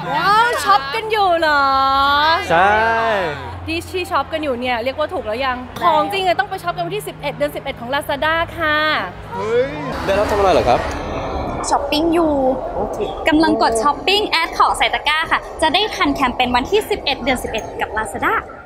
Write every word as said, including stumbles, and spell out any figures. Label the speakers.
Speaker 1: ว้าวช็อปกันอยู่เหรอ
Speaker 2: ใช่
Speaker 1: ที่ที่ช็อปกันอยู่เนี่ยเรียกว่าถูกแล้วยังของจริงเลยต้องไปช็อปกันวันที่สิบเอ็ดเดือนสิบเอ็ดของ Lazada ค่ะ
Speaker 2: เฮ้ยได้รับทำอะไรเหรอครับ
Speaker 3: ช้อปปิ้งอยู่กำลังกดช้อปปิ้งแอดของใส่ตะกร้าค่ะจะได้ทันแคมเปญวันที่สิบเอ็ดเดือนสิบเอ็ดกับ Lazada